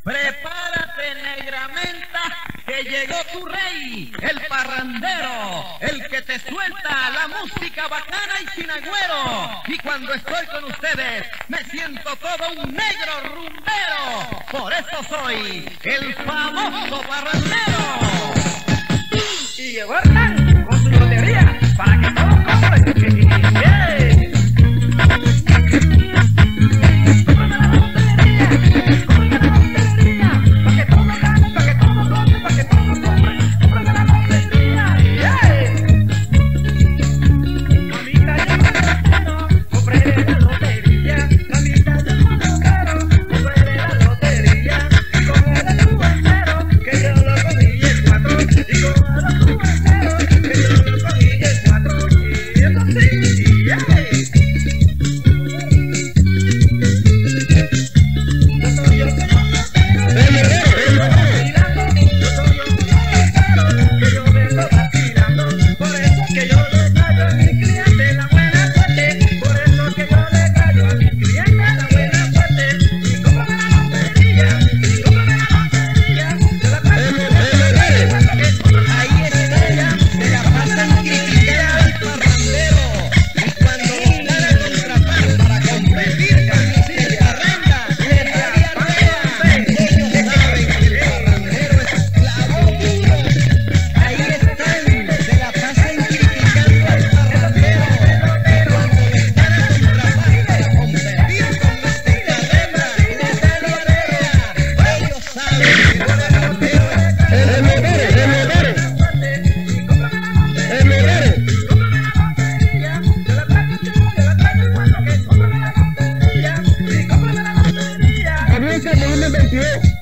Prepárate, negra menta, que llegó tu rey, el parrandero, el que te suelta la música bacana y sin agüero. Y cuando estoy con ustedes, me siento todo un negro rumbero. Por eso soy el famoso parrandero. Y llegó Hernán con su lotería para que todos compren. Comienza el 2022.